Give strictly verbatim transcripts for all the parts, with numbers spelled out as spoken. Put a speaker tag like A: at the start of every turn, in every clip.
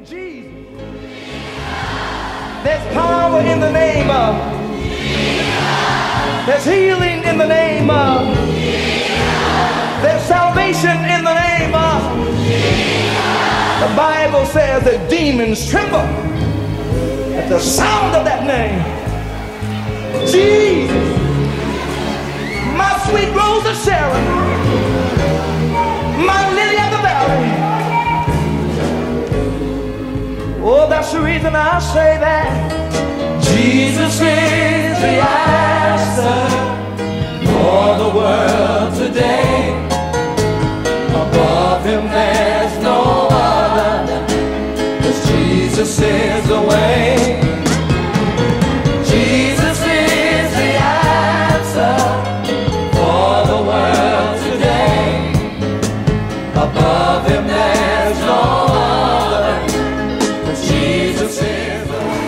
A: Jesus. There's power in the name of. There's healing in the name of. There's salvation in the name of. The Bible says that demons tremble at the sound of that name. Jesus, my sweet rose of Sharon, my lily of the valley. Oh, that's the reason I say that Jesus is the answer for the world today. Above him there's no other, 'cause Jesus is the way. Jesus is the answer for the world today. Above him there's no other, 'cause Jesus is the way.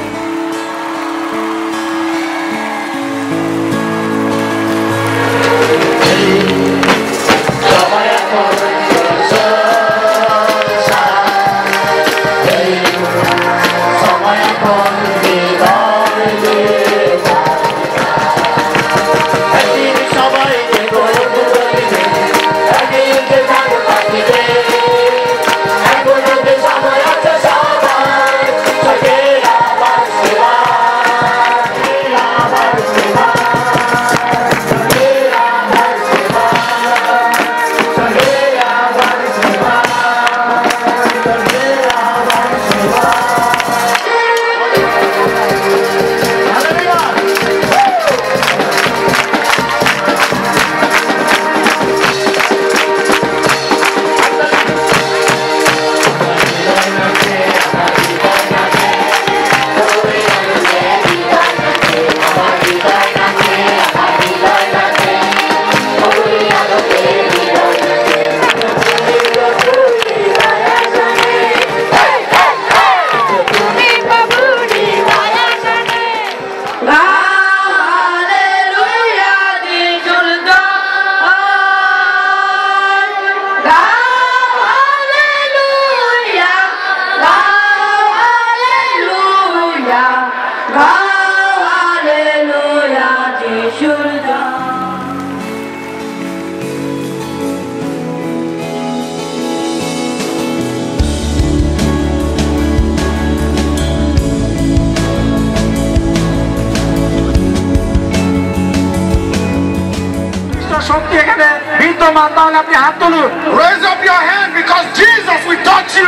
B: Raise up your hand because Jesus will touch you.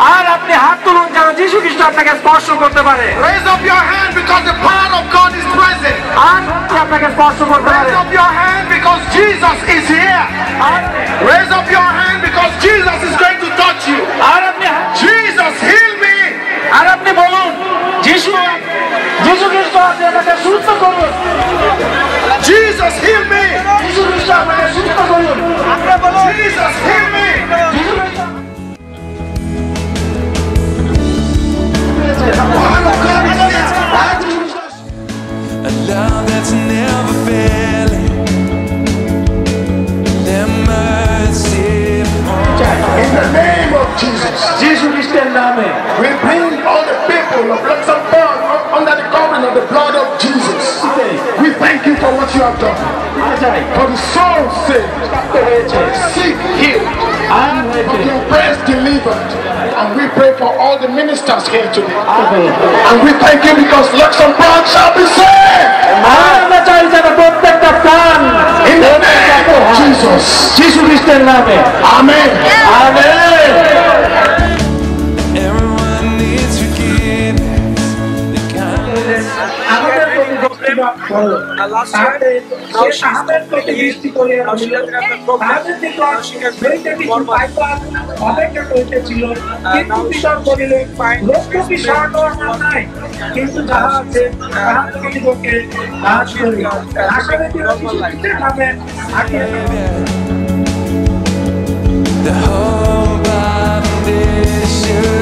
B: Raise up your hand because the power of God is present. Raise up your hand because Jesus is here. Raise up your hand because Jesus is going to touch you. Jesus, heal me. Jesus, heal me. Jesus, heal me.
C: A love that's never failing. Their mercy.
B: In the name of Jesus, we bring all the people of Luxembourg under the covering of the blood of Jesus. We thank you for what you have done. For the soul saved, sick healed, for the oppressed delivered. And we pray for all the ministers here today. And we thank you because Luxembourg shall be saved. In the name of Jesus. Amen. Amen.
C: Everyone needs forgiveness. The kindness. The whole body is